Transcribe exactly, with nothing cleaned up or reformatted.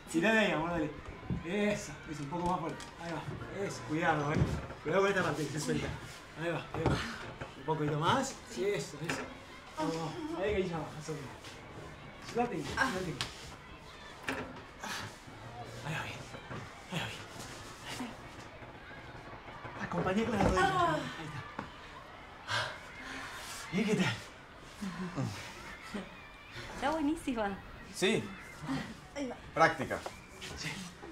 Tirá de ahí, amor, dale. Eso, eso, un poco más fuerte. Ahí va. Eso, cuidado, eh. Cuidado con esta parte que se suelta. Ahí va, ahí va. Un poquito más. Sí, eso, eso. Vamos, vamos. Ahí que ya baja, sobre. Suéltate, suéltate. Ahí va bien. Ahí va bien. Acompañé con la rodilla. Ahí está. ¿Y qué tal? Está buenísima. Sí. Práctica. Sí.